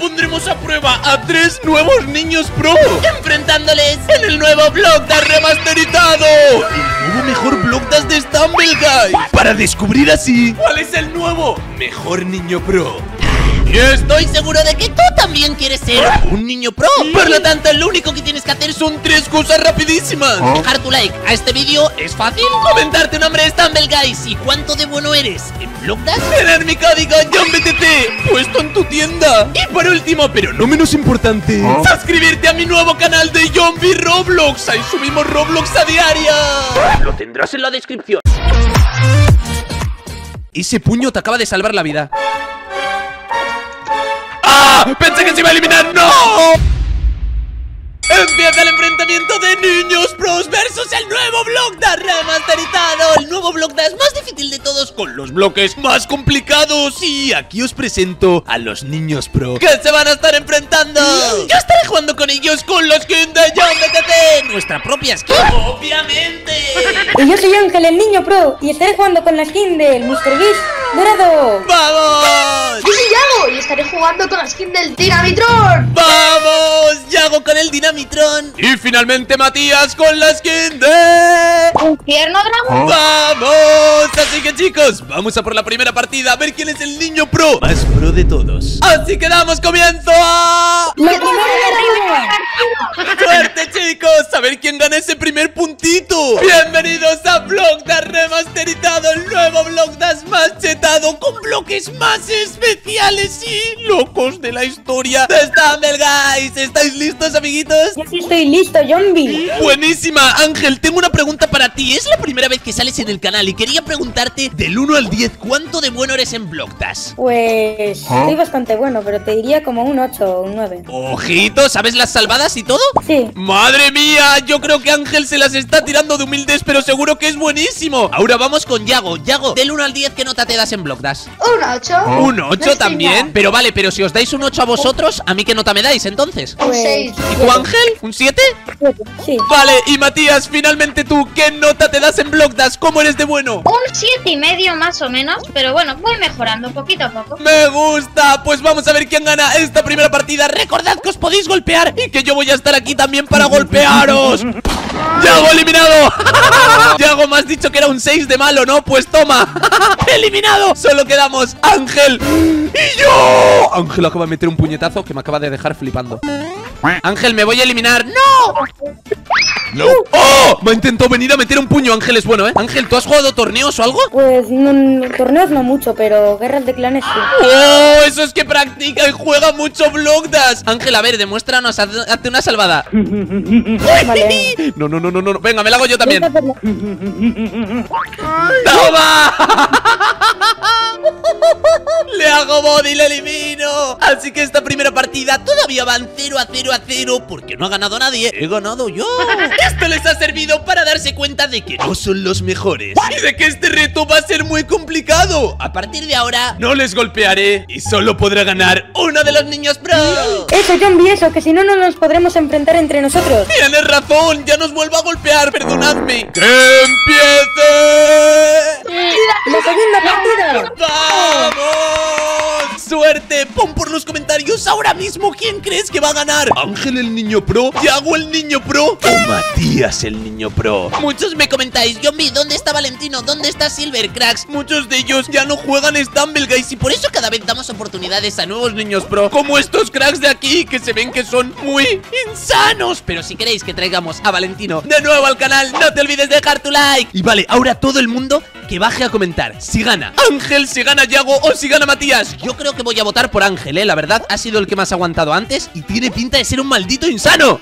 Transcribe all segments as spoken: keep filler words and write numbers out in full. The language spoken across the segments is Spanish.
pondremos a prueba a tres nuevos niños pro, enfrentándoles en el nuevo Blockdash remasterizado, el nuevo mejor Blockdash de Stumble Guys, para descubrir así cuál es el nuevo mejor niño pro. Y estoy seguro de que tú también quieres ser un niño pro. Por lo tanto, lo único que tienes que hacer son tres cosas rapidísimas: dejar tu like a este vídeo, es fácil; comentar tu nombre de Stumble Guys y cuánto de bueno eres en Blockdash; tener mi código JOHNBTT puesto en tu tienda; y por último, pero no menos importante, suscribirte a mi nuevo canal de Zombie Roblox. Ahí subimos Roblox a diario. Lo tendrás en la descripción. Ese puño te acaba de salvar la vida. ¡Ah! ¡Pensé que se iba a eliminar! ¡No! Empieza el enfrentamiento de niños pros versus el nuevo Blockdash remasterizado, el nuevo Blockdash más difícil de todos, con los bloques más complicados. Y aquí os presento a los niños pro que se van a estar enfrentando. Yo estaré jugando con ellos con la skin de JOHNBTT, nuestra propia skin, obviamente. Y yo soy Ángel, el niño pro, y estaré jugando con la skin del míster Beast dorado. ¡Vamos! Yo soy Yago y estaré jugando con la skin del Dinamitron. ¡Vamos! Yago con el Dinamitron. Y finalmente Matías con la skin de Infierno Dragón. ¡Vamos! Así que chicos, vamos a por la primera partida, a ver quién es el niño pro más pro de todos. Así que damos comienzo a... ¡La primera! ¡Suerte, chicos! A ver quién gana ese primer puntito. Bienvenidos a Blockdash remasterizado, el nuevo Blockdash más chetado, con bloques más especiales y locos de la historia de Stumble Guys. ¿Estáis listos, amiguitos? Yo sí estoy listo, zombie. Buenísima. Ángel, tengo una pregunta para ti. Es la primera vez que sales en el canal y quería preguntarte, del uno al diez, ¿cuánto de bueno eres en Blockdash? Pues estoy bastante bueno, pero te diría como un ocho o un nueve. Ojito, ¿sabes las salvadas y todo? Sí. ¡Madre mía! Yo creo que Ángel se las está tirando de humildes, pero seguro que es buenísimo. Ahora vamos con Yago. Yago, del uno al diez, ¿qué nota te das en Blockdash? Un ocho. ¿Un ocho No también? estoy mal. Pero vale, pero si os dais un ocho a vosotros, ¿a mí qué nota me dais entonces? Un Pues, seis. ¿Y tú, Ángel? ¿Un siete? Sí. Vale, y Matías, finalmente tú, ¿qué nota te das en Blockdash? ¿Cómo eres de bueno? Un siete y medio más o menos, pero bueno, voy mejorando poquito a poco. Me gusta, pues vamos a ver quién gana esta primera partida. Recordad que os podéis golpear y que yo voy a estar aquí también para golpearos. ¡Yago eliminado! Yago, me has dicho que era un seis de malo, ¿no? Pues toma, eliminado. Solo quedamos Ángel y yo. Ángel acaba de meter un puñetazo que me acaba de dejar flipando. Ángel, me voy a eliminar. ¡No! No. ¡Oh! Me ha intentado venir a meter un puño. Ángel es bueno, ¿eh? Ángel, ¿tú has jugado torneos o algo? Pues no, torneos no mucho, pero guerras de clanes sí. ¡Oh! Eso es que practica y juega mucho Blockdash. Ángel, a ver, demuéstranos, haz- hazte una salvada. Vale. No, no, no, no, no, venga, me la hago yo también. Voy a hacerlo. ¡Toma! Le hago body y le elimino. Así que esta primera partida todavía van cero a cero a cero, porque no ha ganado nadie. He ganado yo. Esto les ha servido para darse cuenta de que no son los mejores y de que este reto va a ser muy complicado. A partir de ahora no les golpearé y solo podrá ganar uno de los niños pro. Eso, zombie, eso, que si no, no nos podremos enfrentar entre nosotros. Tienes razón, ya nos vuelvo a golpear, perdonadme. ¡Que empiece! ¡La segunda partida! ¡Vamos! ¡Suerte! Pon por los comentarios ahora mismo quién crees que va a ganar. ¿Ángel el niño pro? ¿Yago el niño pro? ¿O Matías el niño pro? Muchos me comentáis, Zombie, ¿dónde está Valentino? ¿Dónde está Silver Cracks? Muchos de ellos ya no juegan Stumble Guys y por eso cada vez damos oportunidades a nuevos niños pro, como estos cracks de aquí, que se ven que son muy insanos. Pero si queréis que traigamos a Valentino de nuevo al canal, no te olvides de dejar tu like. Y vale, ahora todo el mundo que baje a comentar si gana Ángel, si gana Yago o si gana Matías. Yo creo que voy a votar por Ángel, eh, la verdad ha sido el que más ha aguantado antes y tiene pinta de ser un maldito insano.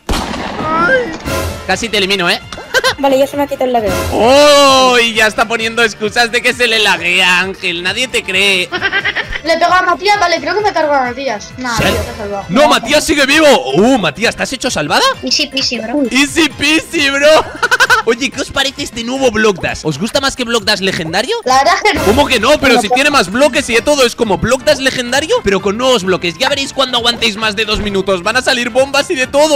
Casi te elimino, eh. Vale, ya se me ha quitado el lagueo. ¡Oh! Y ya está poniendo excusas de que se le laguea, Ángel. Nadie te cree. Le pego a Matías, vale, creo que me cargo a Matías. Nah, ¿Sí? tío, te has salvado. ¡No, Matías sigue vivo! ¡Uh, Matías, ¿te has hecho salvada? Easy peasy, bro. ¡Easy peasy, bro! Oye, ¿qué os parece este nuevo Blockdash? ¿Os gusta más que Blockdash legendario? La verdad es que no. ¿Cómo que no? Pero si tiene más bloques y de todo, es como Blockdash legendario, pero con nuevos bloques. Ya veréis cuando aguantéis más de dos minutos. Van a salir bombas y de todo.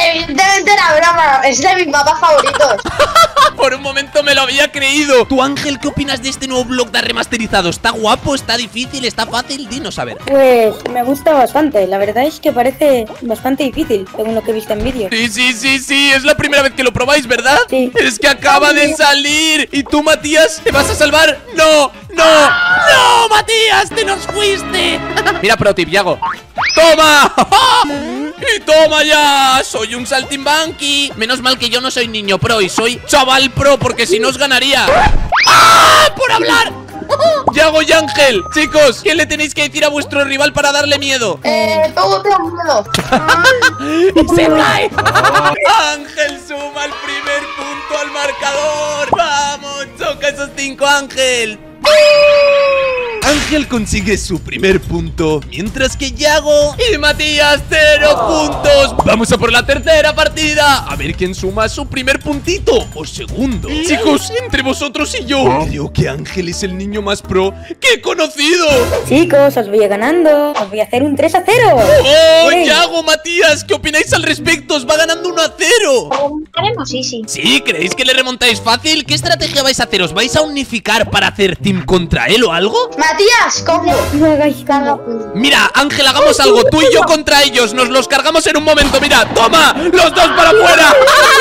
Evidentemente era broma, es de mis mapas favoritos. Por un momento me lo había creído. ¿Tú, Ángel, qué opinas de este nuevo Block Dad remasterizado? ¿Está guapo? ¿Está difícil? ¿Está fácil? Dinos a ver. Pues me gusta bastante, la verdad es que parece bastante difícil, según lo que he visto en vídeos. Sí, sí, sí, sí, es la primera vez que lo probáis, ¿verdad? Sí. Es que acaba de salir. ¿Y tú, Matías, te vas a salvar? ¡No! ¡No! ¡No, Matías! ¡Te nos fuiste! Mira, pro tip, Yago. ¡Toma! ¡Y toma ya! Soy un saltimbanqui. Menos mal que yo no soy niño pro y soy chaval pro, porque si no os ganaría. ¡Ah! ¡Por hablar! Yago y Ángel, chicos, ¿qué le tenéis que decir a vuestro rival para darle miedo? Eh, todo te da miedo. ¡Se cae! Ángel suma el primer punto al marcador. ¡Vamos! ¡Choca esos cinco, Ángel! Ángel consigue su primer punto, mientras que Yago y Matías cero puntos. Vamos a por la tercera partida, a ver quién suma su primer puntito o segundo. Chicos, entre vosotros y yo, creo que Ángel es el niño más pro que he conocido. Chicos, os voy ganando, os voy a hacer un tres a cero. ¡Oh, Sí. Yago, Matías! ¿Qué opináis al respecto? Os va ganando uno a cero. Haremos, sí, sí. ¿Sí? ¿Creéis que le remontáis fácil? ¿Qué estrategia vais a hacer? ¿Os vais a unificar para hacer team contra él o algo? Matías, ¿cómo? No hagáis caso. Mira, Ángel, hagamos algo. Tú y yo contra ellos. Nos los cargamos en un momento. Mira, toma. Los dos para afuera.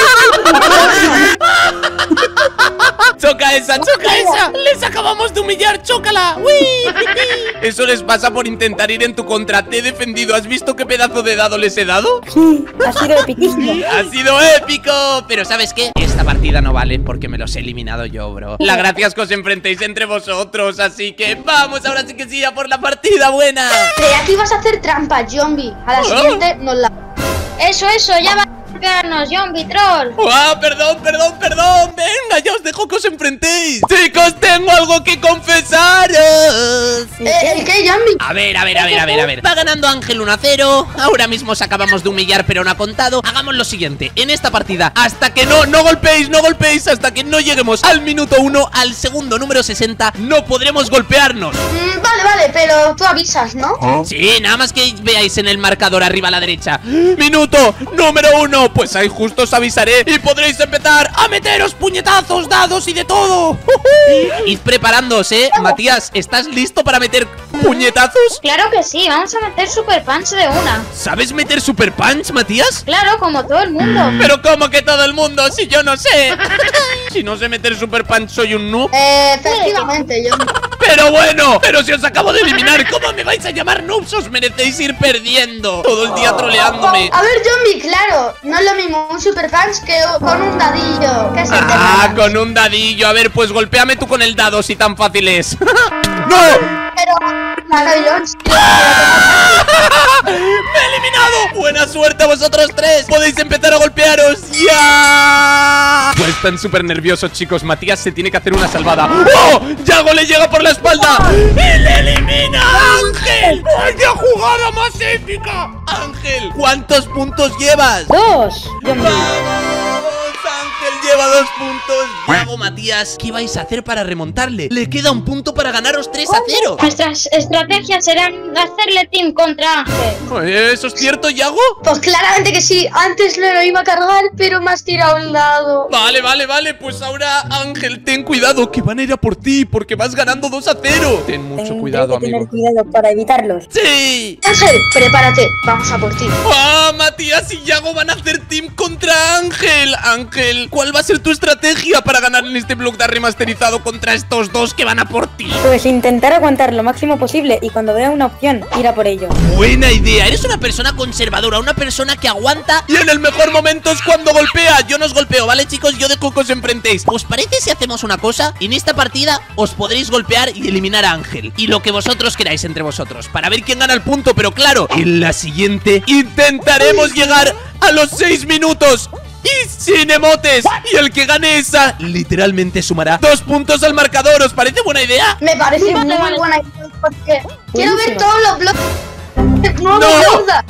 Choca esa, choca esa. Les acabamos de humillar. Chócala. ¡Uy! Eso les pasa por intentar ir en tu contra. Te he defendido. ¿Has visto qué pedazo de dado les he dado? Sí, ha sido epiquísimo. ¡Ha sido épico! Pero ¿sabes qué? Esta partida no vale porque me los he eliminado yo, bro. La gracia es que os enfrentéis entre vosotros. Así que vamos, ahora sí que sí, a por la partida buena. Creía que ibas a hacer trampa, zombie. A la Oh. siguiente nos la... Eso, eso, ya va a pegarnos, Zombie Troll. ¡Ah, perdón, perdón, perdón! Venga, ya os dejo que os enfrentéis. Chicos, tengo algo que confesaros. Eh, ¿El qué, zombie? A ver, a ver, a ver, a ver, a ver. Va ganando Ángel uno a cero. Ahora mismo os acabamos de humillar, pero no ha contado. Hagamos lo siguiente. En esta partida, hasta que no, no golpeéis, no golpeéis, hasta que no lleguemos al minuto uno, al segundo número sesenta, no podremos golpearnos. Mm, vale, vale, pero tú avisas, ¿no? Sí, nada más que veáis en el marcador arriba a la derecha. Minuto número uno. Pues ahí justo os avisaré y podréis empezar a meteros puñetazos, dados y de todo. Id preparándoos, ¿eh? Matías, ¿estás listo para meter puñetazos? Claro que sí, vamos a meter Super Punch de una. ¿Sabes meter Super Punch, Matías? Claro, como todo el mundo. Pero ¿cómo que todo el mundo? Si yo no sé. Si no sé meter Super Punch, soy un noob. Eh, efectivamente, zombie. Pero bueno, pero si os acabo de eliminar, ¿cómo me vais a llamar noobs? Os merecéis ir perdiendo todo el día troleándome. A ver, zombie, claro, no es lo mismo un super punch que con un dadillo. ¿Qué se Ah, te con un dadillo. A ver, pues golpéame tú con el dado si tan fácil es. ¡No! Pero, claro, yo... ¡Me he eliminado! ¡Buena suerte a vosotros tres! ¡Podéis empezar a golpearos! ¡Ya! Pues están súper nerviosos, chicos. Matías se tiene que hacer una salvada. ¡Oh! ¡Yago le llega por la espalda! ¡Y le elimina a Ángel! ¡Vaya jugada más épica! Ángel, ¿cuántos puntos llevas? Dos. Zombie. ¡Vamos! Ángel lleva dos puntos. Yago, Matías, ¿qué vais a hacer para remontarle? Le queda un punto para ganaros tres a cero. Nuestras estrategias serán hacerle team contra Ángel. ¿Eso es cierto, Yago? Pues claramente que sí, antes lo iba a cargar, pero me has tirado a un lado. Vale, vale, vale, pues ahora, Ángel, ten cuidado, que van a ir a por ti, porque vas ganando dos a cero. Ten mucho Tendré cuidado, que amigo. tener cuidado para evitarlos. ¡Sí! Ángel, prepárate, vamos a por ti. ¡Ah, Matías y Yago van a hacer team contra Ángel! Ángel, ¿cuál va a ser tu estrategia para ganar en este Block Dad remasterizado contra estos dos que van a por ti? Pues intentar aguantar lo máximo posible y cuando vea una opción, ir a por ello. Buena idea, eres una persona conservadora, una persona que aguanta y en el mejor momento es cuando golpea. Yo no os golpeo, ¿vale, chicos? Yo dejo que os enfrentéis. ¿Os parece si hacemos una cosa? En esta partida os podréis golpear y eliminar a Ángel y lo que vosotros queráis entre vosotros para ver quién gana el punto, pero claro, en la siguiente intentaremos llegar a los seis minutos y sin emotes. Y el que gane esa literalmente sumará dos puntos al marcador. ¿Os parece buena idea? Me parece Vale, muy vale. buena idea porque quiero ver Buenísimo. todos los blogs. ¡Nuevo ¡No! Block Dad!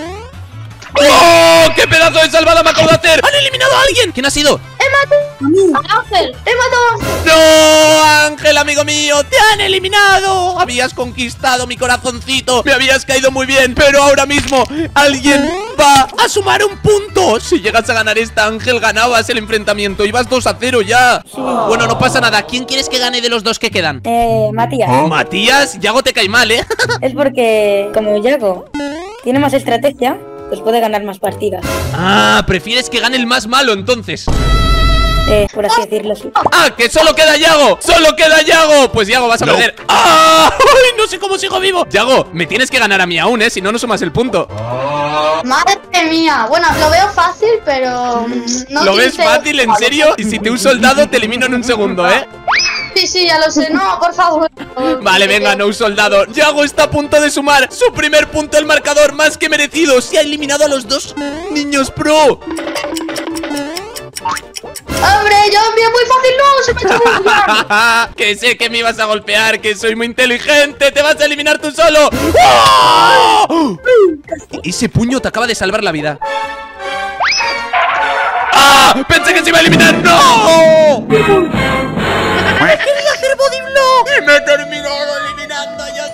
¡Oh! ¡Qué pedazo de salvada me acabo de hacer! ¡Han eliminado a alguien! ¿Quién ha sido? Ángel. ¡He matado a Ángel! ¡No! Ángel, amigo mío, te han eliminado. Habías conquistado mi corazoncito, me habías caído muy bien, pero ahora mismo alguien va a sumar un punto. Si llegas a ganar esta, Ángel, ganabas el enfrentamiento. Ibas dos a cero ya. Sí. Bueno, no pasa nada. ¿Quién quieres que gane de los dos que quedan? Eh, Matías. Matías, Yago te cae mal, ¿eh? Es porque, como Yago tiene más estrategia, pues puede ganar más partidas. Ah, prefieres que gane el más malo, entonces. Eh, por así decirlo, sí. ¡Ah! ¡Que solo queda Yago! ¡Solo queda Yago! Pues Yago, vas a No. perder. ¡Ah! ¡Ay! No sé cómo sigo vivo. Yago, me tienes que ganar a mí aún, ¿eh? Si no, no sumas el punto. Madre mía. Bueno, lo veo fácil, pero... mm, no ¿Lo ves quince fácil, en serio? Y si te uso el dado, te elimino en un segundo, ¿eh? Sí, sí, ya lo sé. No, por favor. Vale, venga, no uso el dado. Yago está a punto de sumar su primer punto al marcador, más que merecido. Se ha eliminado a los dos niños pro. Hombre, yo es muy fácil, no, se me ha hecho muy mal. Que sé que me ibas a golpear, que soy muy inteligente. Te vas a eliminar tú solo. ¡Oh! Ese puño te acaba de salvar la vida. ¡Ah! Pensé que se iba a eliminar. ¡No! Quería hacer body block y me he terminado eliminando yo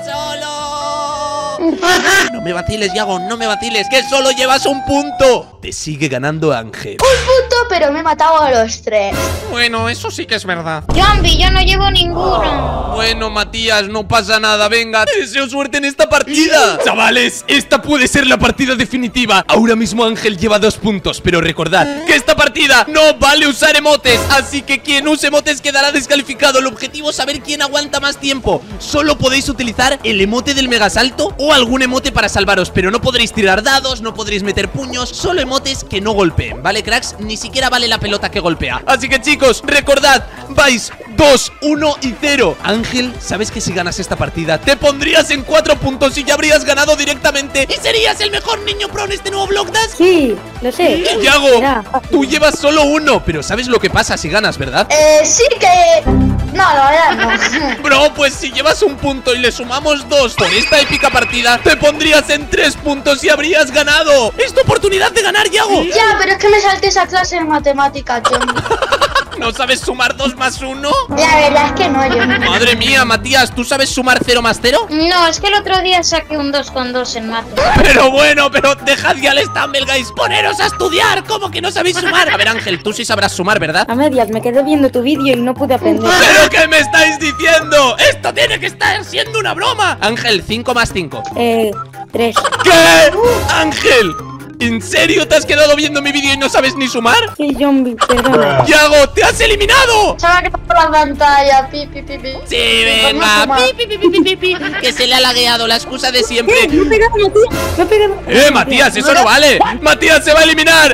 solo. No me vaciles, Yago, no me vaciles, que solo llevas un punto. Te sigue ganando Ángel. Un punto, pero me he matado a los tres. Bueno, eso sí que es verdad. Juanvi, yo no llevo ninguno. Bueno, Matías, no pasa nada, venga. Te deseo suerte en esta partida. Chavales, esta puede ser la partida definitiva. Ahora mismo Ángel lleva dos puntos, pero recordad que esta partida no vale usar emotes, así que quien use emotes quedará descalificado. El objetivo es saber quién aguanta más tiempo. Solo podéis utilizar el emote del megasalto o algún emote para salvaros, pero no podréis tirar dados, no podréis meter puños, solo emotes que no golpeen, ¿vale, cracks? Ni siquiera vale la pelota que golpea. Así que, chicos, recordad, vais dos, uno y cero. Ángel, ¿sabes que si ganas esta partida te pondrías en cuatro puntos y ya habrías ganado directamente y serías el mejor niño pro en este nuevo Vlogdas? Sí, lo sé. Y Yago, Será. tú llevas solo uno, pero ¿sabes lo que pasa si ganas, verdad? Eh, sí que... No, la verdad no. Bro, pues si llevas un punto y le sumamos dos por esta épica partida, te pondrías en tres puntos y habrías ganado. ¡Es tu oportunidad de ganar, Yago! Ya, pero es que me salté esa clase de matemáticas, yo. ¿No sabes sumar dos más uno? La verdad es que no, yo. Madre mía, Matías, ¿tú sabes sumar cero más cero? No, es que el otro día saqué un dos con dos en mates. Pero bueno, pero dejad ya el Stumble, guys. Poneros a estudiar, ¿cómo que no sabéis sumar? A ver, Ángel, tú sí sabrás sumar, ¿verdad? A medias, me quedé viendo tu vídeo y no pude aprender. ¿Pero qué me estáis diciendo? ¡Esto tiene que estar siendo una broma! Ángel, cinco más cinco. Eh, tres. ¿Qué? Ángel, ¿en serio te has quedado viendo mi vídeo y no sabes ni sumar? Sí, Zombie, perdona. ¡Yago, te has eliminado! Se me ha quedado la pantalla, pi, pi, pi, pi. Sí, Pues no venga, sumar. pi, pi, pi, pi, pi, pi, que se le ha lagueado, la excusa de siempre. No he pegado, Matías. No he pegado. ¡Eh, Matías, eso no vale! ¡Matías se va a eliminar!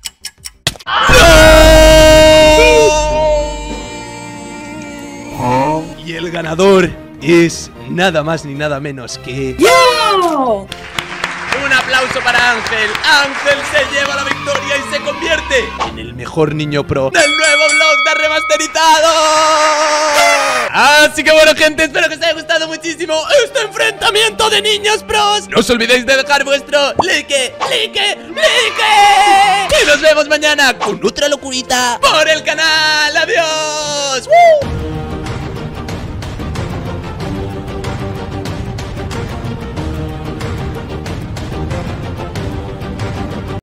¡No! Y el ganador es nada más ni nada menos que... ¡Yo! Un aplauso para Ángel. Ángel se lleva la victoria y se convierte en el mejor niño pro del nuevo Vlogdas remasterizado. Así que bueno, gente, espero que os haya gustado muchísimo este enfrentamiento de niños pros. No os olvidéis de dejar vuestro like, like, like. Y nos vemos mañana con otra locurita por el canal. Adiós. ¡Woo!